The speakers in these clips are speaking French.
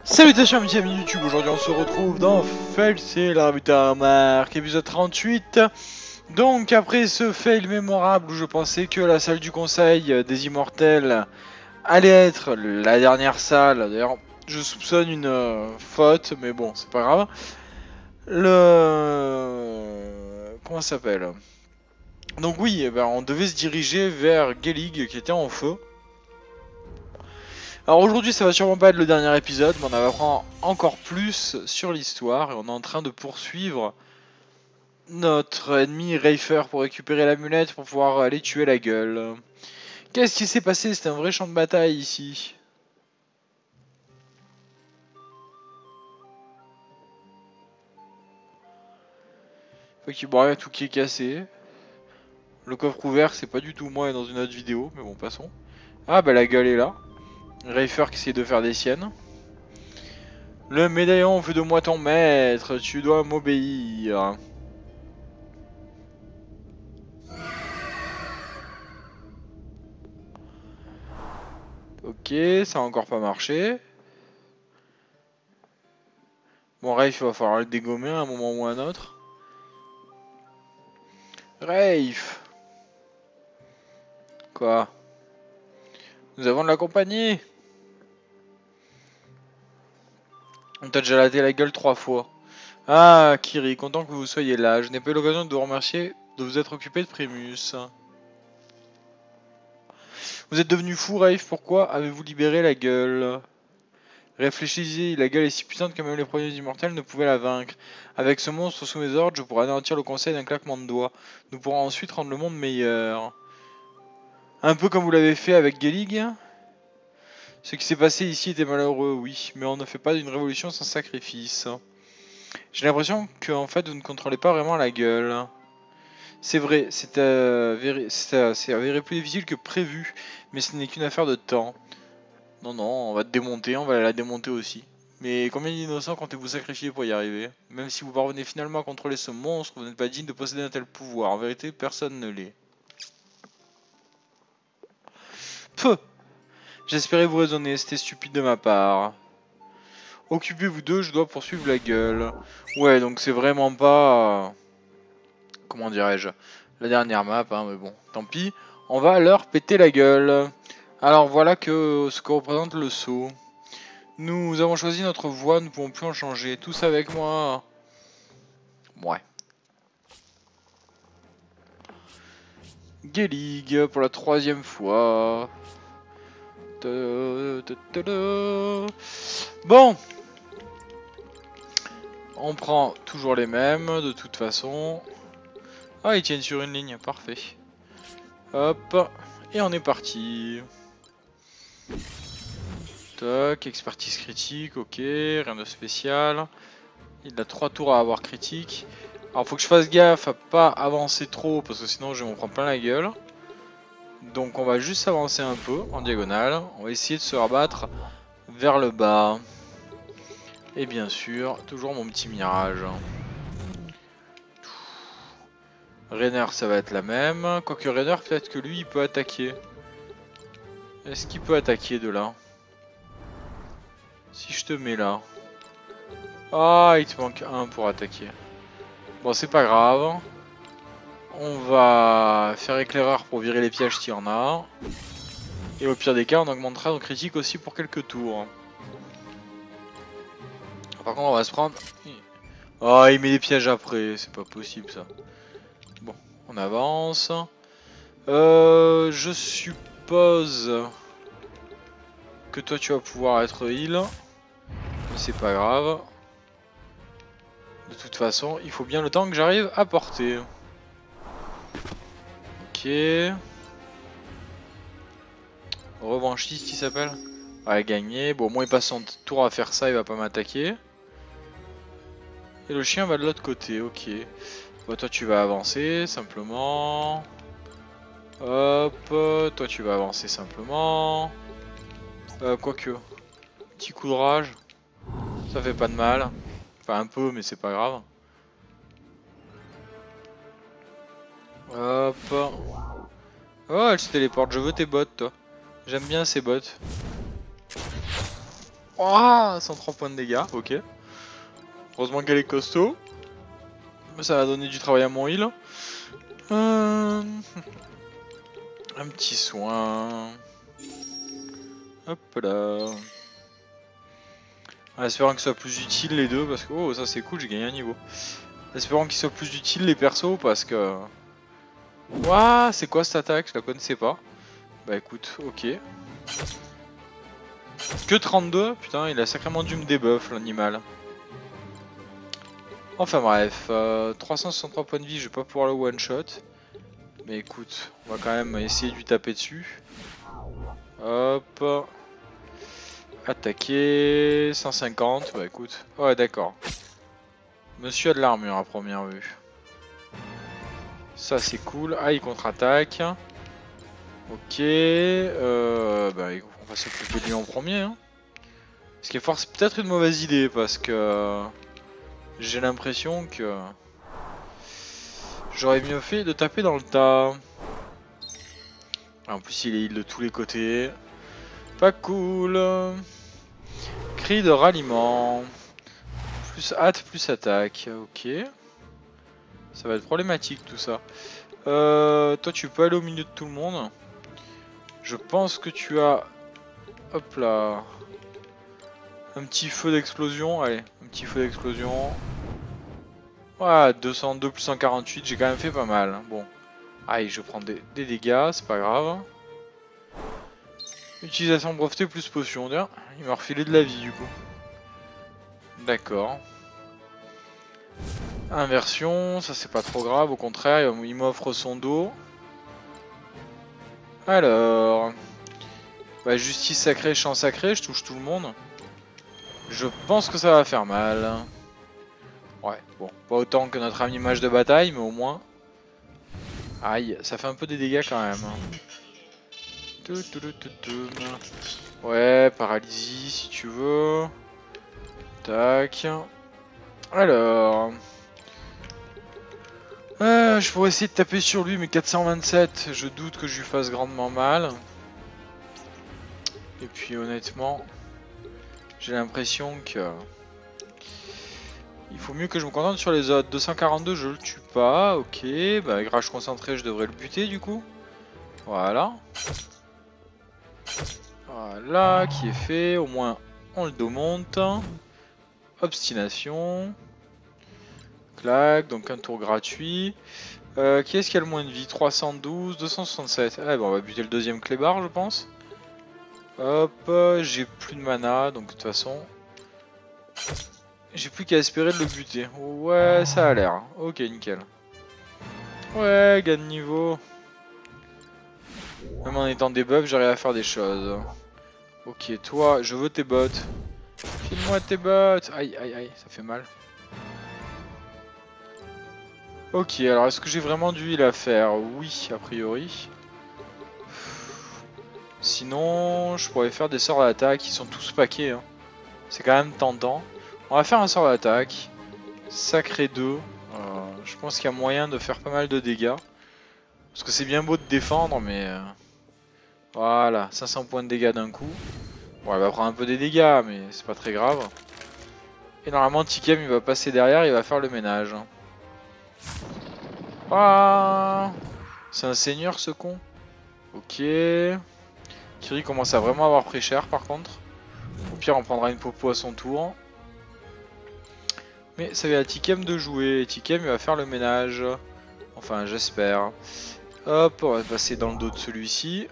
Salutations amis amis YouTube, aujourd'hui on se retrouve dans Fail, c'est l'arbitre Mark, épisode 38. Donc après ce fail mémorable où je pensais que la salle du conseil des immortels allait être la dernière salle, d'ailleurs je soupçonne une faute, mais bon c'est pas grave. Comment ça s'appelle? Donc oui, eh ben, on devait se diriger vers Gelig qui était en feu. Alors aujourd'hui ça va sûrement pas être le dernier épisode, mais on va apprendre encore plus sur l'histoire et on est en train de poursuivre notre ennemi Reifer pour récupérer l'amulette pour pouvoir aller tuer la gueule. Qu'est-ce qui s'est passé? C'était un vrai champ de bataille ici. Bon, il y a tout qui est cassé. Le coffre ouvert c'est pas du tout moi dans une autre vidéo, mais bon passons. Ah bah la gueule est là. Reifer qui essaie de faire des siennes. Le médaillon veut de moi ton maître, tu dois m'obéir. Ok, ça a encore pas marché. Bon, Rafe, il va falloir le dégommer à un moment ou à un autre. Rafe! Quoi? Nous avons de la compagnie! On t'a déjà laté la gueule 3 fois. Ah, Kiri, content que vous soyez là. Je n'ai pas eu l'occasion de vous remercier de vous être occupé de Primus. Vous êtes devenu fou, Rafe, pourquoi avez-vous libéré la gueule? Réfléchissez, la gueule est si puissante que même les premiers immortels ne pouvaient la vaincre. Avec ce monstre sous mes ordres, je pourrais anéantir le conseil d'un claquement de doigts. Nous pourrons ensuite rendre le monde meilleur. Un peu comme vous l'avez fait avec Gelig. Ce qui s'est passé ici était malheureux, oui, mais on ne fait pas d'une révolution sans sacrifice. J'ai l'impression que en fait vous ne contrôlez pas vraiment la gueule. C'est vrai, c'est avéré plus difficile que prévu, mais ce n'est qu'une affaire de temps. Non, non, on va te démonter, on va la démonter aussi. Mais combien d'innocents comptez-vous sacrifier pour y arriver? Même si vous parvenez finalement à contrôler ce monstre, vous n'êtes pas digne de posséder un tel pouvoir. En vérité, personne ne l'est. Peu! J'espérais vous raisonner, c'était stupide de ma part. Occupez-vous d'eux, je dois poursuivre la gueule. Ouais, donc c'est vraiment pas... comment dirais-je? La dernière map, hein, mais bon, tant pis. On va leur péter la gueule. Alors voilà ce que représente le saut. Nous avons choisi notre voie, nous ne pouvons plus en changer. Tous avec moi. Ouais. Gelig pour la 3e fois. Bon. On prend toujours les mêmes de toute façon. Ah, ils tiennent sur une ligne, parfait. Hop. Et on est parti. Tac, expertise critique, ok, rien de spécial. Il a 3 tours à avoir critique. Alors faut que je fasse gaffe à pas avancer trop parce que sinon je vais m'en prendre plein la gueule. Donc on va juste avancer un peu en diagonale. On va essayer de se rabattre vers le bas. Et bien sûr, toujours mon petit mirage. Rainer ça va être la même. Quoique Rainer peut-être que lui il peut attaquer. Est-ce qu'il peut attaquer de là? Si je te mets là. Ah, il te manque un pour attaquer. Bon, c'est pas grave. On va faire éclaireur pour virer les pièges s'il y en a. Et au pire des cas, on augmentera nos critiques aussi pour quelques tours. Par contre, on va se prendre... Oh, il met des pièges après. C'est pas possible, ça. Bon, on avance. Je suppose... que toi, tu vas pouvoir être heal. Mais c'est pas grave. De toute façon, il faut bien le temps que j'arrive à porter. Ok. Revanchiste, il s'appelle. Ouais, gagné. Bon, moi, il passe son tour à faire ça, il va pas m'attaquer. Et le chien va de l'autre côté, ok. Bon, toi, tu vas avancer simplement. Hop, toi, tu vas avancer simplement. Quoique. Petit coup de rage. Ça fait pas de mal. Enfin, un peu, mais c'est pas grave. Hop. Oh, elle se téléporte. Je veux tes bottes, toi. J'aime bien ces bottes. Oh, 103 points de dégâts, ok. Heureusement qu'elle est costaud. Ça va donner du travail à mon heal. Un petit soin. Hop là. En espérant que ce soit plus utile les deux parce que... Oh, ça c'est cool, j'ai gagné un niveau. En espérant qu'ils soient plus utiles les persos parce que... Ouah, c'est quoi cette attaque? Je la connaissais pas. Bah écoute, ok. Que 32? Putain, il a sacrément dû me débuff l'animal. Enfin bref, 363 points de vie, je vais pas pouvoir le one shot. Mais écoute, on va quand même essayer de lui taper dessus. Hop. Attaquer, 150, bah écoute. Ouais d'accord. Monsieur a de l'armure à première vue. Ça c'est cool. Ah, il contre-attaque. Ok. Bah on va s'occuper de lui en premier. Hein. Ce qui est peut-être une mauvaise idée parce que j'ai l'impression que j'aurais mieux fait de taper dans le tas. En plus il est heal de tous les côtés. Pas cool. Cri de ralliement. Plus hâte, plus attaque. Ok. Ça va être problématique tout ça. Toi tu peux aller au milieu de tout le monde. Je pense que tu as... Hop là. Un petit feu d'explosion. Allez, un petit feu d'explosion. Ouais, 202 plus 148, j'ai quand même fait pas mal. Bon. Aïe, je prends des dégâts, c'est pas grave. Utilisation brevetée plus potion. Tiens, il m'a refilé de la vie du coup. D'accord. Inversion, ça c'est pas trop grave, au contraire, il m'offre son dos. Alors... Bah, justice sacrée, champ sacré, je touche tout le monde. Je pense que ça va faire mal. Ouais, bon, pas autant que notre ami mage de bataille, mais au moins... Aïe, ça fait un peu des dégâts quand même. Ouais, paralysie si tu veux. Tac. Alors... je pourrais essayer de taper sur lui, mais 427, je doute que je lui fasse grandement mal. Et puis honnêtement, j'ai l'impression que... Il faut mieux que je me contente sur les autres. 242, je le tue pas, ok. Bah, avec rage concentré, je devrais le buter du coup. Voilà. Voilà, qui est fait. Au moins, on le domonte. Obstination. Clac, donc un tour gratuit. Qui est-ce qui a le moins de vie? 312, 267. Ah, bon, on va buter le deuxième clébard, je pense. Hop, j'ai plus de mana, donc de toute façon... J'ai plus qu'à espérer de le buter. Ouais, ça a l'air. Ok, nickel. Ouais, gain de niveau. Même en étant debuff, j'arrive à faire des choses. Ok, toi, je veux tes bottes. File-moi tes bottes. Aïe, aïe, aïe, ça fait mal. Ok, alors est-ce que j'ai vraiment du heal à faire? Oui, a priori. Sinon, je pourrais faire des sorts d'attaque. Ils sont tous paquets. Hein. C'est quand même tentant. On va faire un sort d'attaque. Sacré 2. Je pense qu'il y a moyen de faire pas mal de dégâts. Parce que c'est bien beau de défendre, mais... Voilà, 500 points de dégâts d'un coup. Bon, elle va prendre un peu des dégâts, mais c'est pas très grave. Et normalement, Tikem, il va passer derrière, il va faire le ménage. Ah, c'est un seigneur, ce con. Ok. Kiri commence à vraiment avoir pris cher, par contre. Au pire, on prendra une popo à son tour. Mais ça va à Tikem de jouer. Tikem, il va faire le ménage. Enfin, j'espère. Hop, on va passer dans le dos de celui-ci.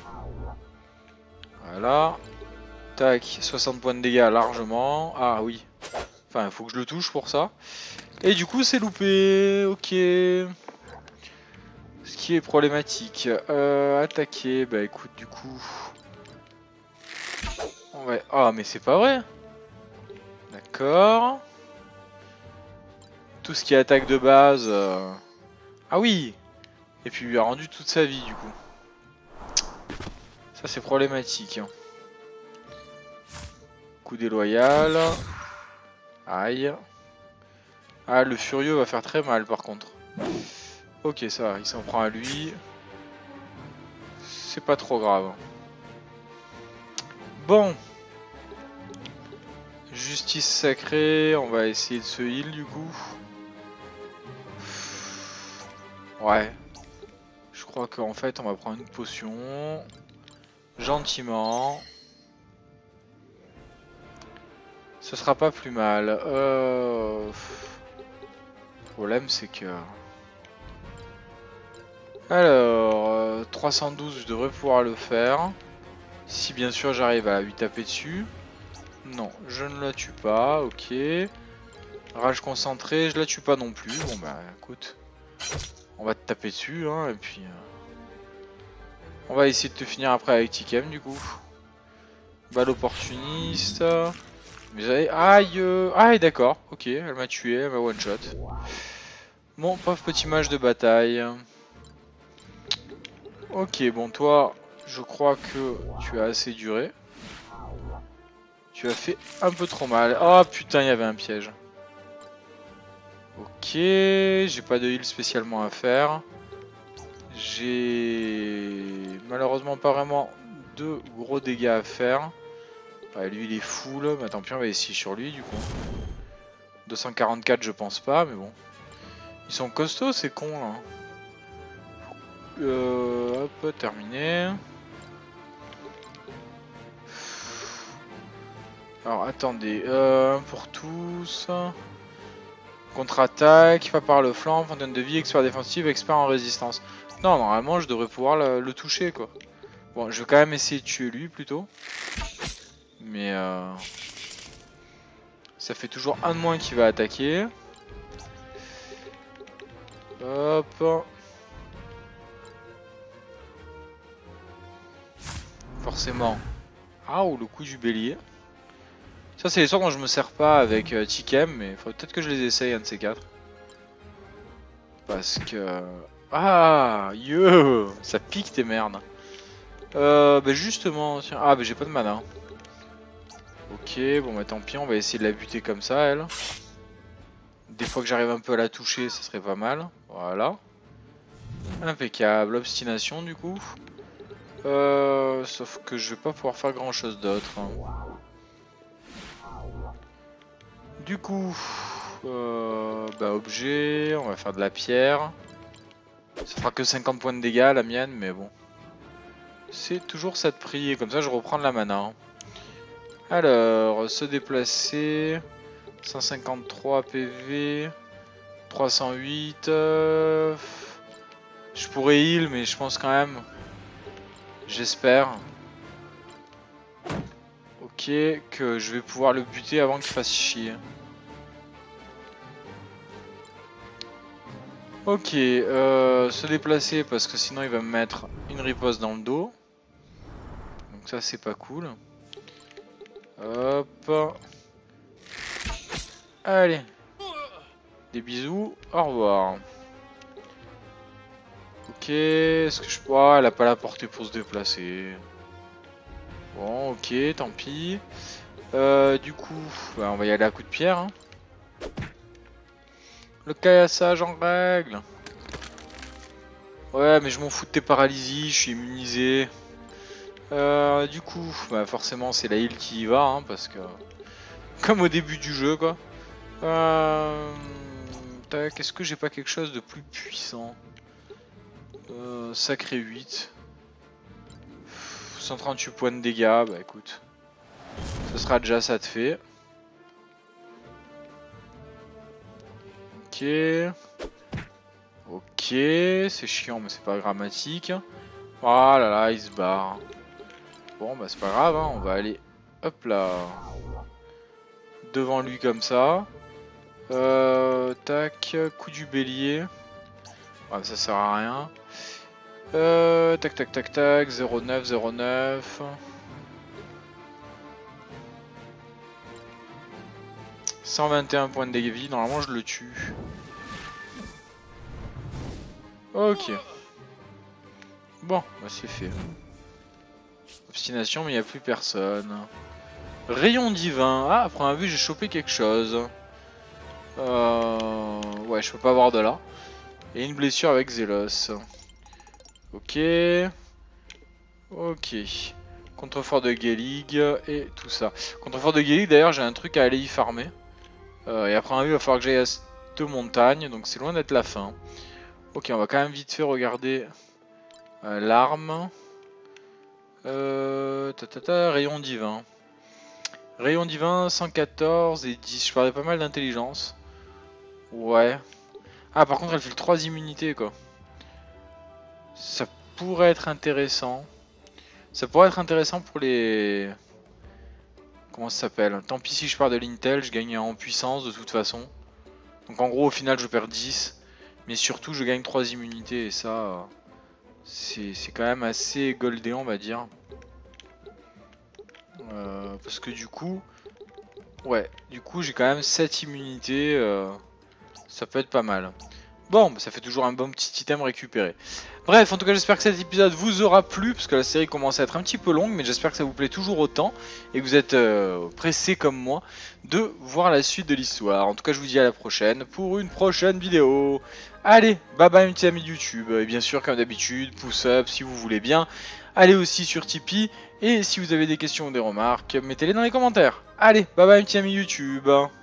Voilà. Tac, 60 points de dégâts largement. Ah oui. Enfin, il faut que je le touche pour ça. Et du coup, c'est loupé. Ok. Ce qui est problématique. Attaquer. Bah écoute, du coup... Ouais. Ah, mais c'est pas vrai. D'accord. Tout ce qui est attaque de base... Ah oui. Et puis il lui a rendu toute sa vie, du coup. Ça, c'est problématique. Hein. Coup déloyal. Aïe. Ah, le furieux va faire très mal, par contre. Ok, ça va, il s'en prend à lui. C'est pas trop grave. Bon. Justice sacrée, on va essayer de se heal du coup. Ouais. Je crois qu'en fait on va prendre une potion. Gentiment. Ce sera pas plus mal. Le problème c'est que... Alors, 312 je devrais pouvoir le faire. Si bien sûr j'arrive à lui taper dessus. Non, je ne la tue pas, ok. Rage concentrée, je la tue pas non plus. Bon bah écoute, on va te taper dessus, hein, et puis... on va essayer de te finir après avec Tikem du coup. Balle opportuniste. Mais j'avais... Aïe aïe d'accord, ok, elle m'a tué, elle m'a one shot. Bon, pauvre petit match de bataille. Ok, bon toi, je crois que tu as assez duré. Tu as fait un peu trop mal. Oh putain, il y avait un piège. Ok, j'ai pas de heal spécialement à faire. J'ai malheureusement pas vraiment de gros dégâts à faire. Ouais, lui il est full, mais tant pis on va essayer sur lui du coup. 244 je pense pas, mais bon. Ils sont costauds ces cons là. Hop, terminé. Alors attendez, pour tous. Contre-attaque, pas par le flanc, fontaine de vie, expert défensif, expert en résistance. Non, normalement je devrais pouvoir le toucher quoi. Bon, je vais quand même essayer de tuer lui plutôt. Mais ça fait toujours un de moins qui va attaquer. Hop. Forcément. Ah, ou le coup du bélier. Ça c'est les sorts dont je me sers pas avec Tikem, mais il faudrait peut-être que je les essaye un de ces quatre. Parce que... Ah, ça pique tes merdes. Bah justement, tiens. Ah, bah j'ai pas de mana. Ok, bon bah tant pis, on va essayer de la buter comme ça, elle. Des fois que j'arrive un peu à la toucher, ça serait pas mal. Voilà. Impeccable, obstination du coup. Sauf que je vais pas pouvoir faire grand chose d'autre. Du coup, bah objet, on va faire de la pierre. Ça fera que 50 points de dégâts la mienne, mais bon. C'est toujours ça de prix, et comme ça je reprends de la mana. Alors, se déplacer, 153 PV, 308, je pourrais heal, mais je pense quand même, j'espère, ok, que je vais pouvoir le buter avant qu'il fasse chier. Ok, se déplacer parce que sinon il va me mettre une riposte dans le dos. Donc ça c'est pas cool. Hop. Allez. Des bisous, au revoir. Ok, est-ce que je... Oh, elle a pas la portée pour se déplacer. Bon, ok, tant pis. Du coup, bah, on va y aller à coup de pierre. Hein. Le caillassage en règle. Ouais, mais je m'en fous de tes paralysies, je suis immunisé. Du coup, bah, forcément c'est la heal qui y va, hein, parce que... Comme au début du jeu, quoi. Tac, est-ce que j'ai pas quelque chose de plus puissant? Sacré 8. 138 points de dégâts, bah écoute. Ce sera déjà ça de fait. Ok. Ok, c'est chiant mais c'est pas dramatique. Oh là là, il se barre. Bon bah c'est pas grave, hein, on va aller, hop là, devant lui comme ça. Tac, coup du bélier. Ouais, ça sert à rien. Tac tac tac tac, 09, 09. 121 points de dégâts vie, normalement je le tue. Ok. Bon, bah c'est fait. Obstination, mais il n'y a plus personne. Rayon divin. Ah, après un vue, j'ai chopé quelque chose. Ouais, je peux pas avoir de là. Et une blessure avec Zélos. Ok. Ok. Contrefort de Gellig et tout ça. Contrefort de Gellig, d'ailleurs, j'ai un truc à aller y farmer. Et après, il va falloir que j'aille à cette montagne, donc c'est loin d'être la fin. Ok, on va quand même vite fait regarder l'arme. Rayon divin. Rayon divin, 114 et 10. Je parlais pas mal d'intelligence. Ouais. Ah, par contre, elle fait le 3 immunités, quoi. Ça pourrait être intéressant. Ça pourrait être intéressant pour les... Comment ça s'appelle? Tant pis si je pars de l'Intel, je gagne en puissance de toute façon. Donc en gros, au final, je perds 10. Mais surtout, je gagne 3 immunités. Et ça, c'est quand même assez goldé, on va dire. Parce que du coup... Ouais, du coup, j'ai quand même 7 immunités. Ça peut être pas mal. Bon, bah, ça fait toujours un bon petit item récupéré. Bref, en tout cas, j'espère que cet épisode vous aura plu, parce que la série commence à être un petit peu longue, mais j'espère que ça vous plaît toujours autant, et que vous êtes pressés comme moi de voir la suite de l'histoire. En tout cas, je vous dis à la prochaine pour une prochaine vidéo. Allez, bye bye mes petits amis de YouTube, et bien sûr, comme d'habitude, pouce up si vous voulez bien. Allez aussi sur Tipeee, et si vous avez des questions ou des remarques, mettez-les dans les commentaires. Allez, bye bye mes petits amis YouTube.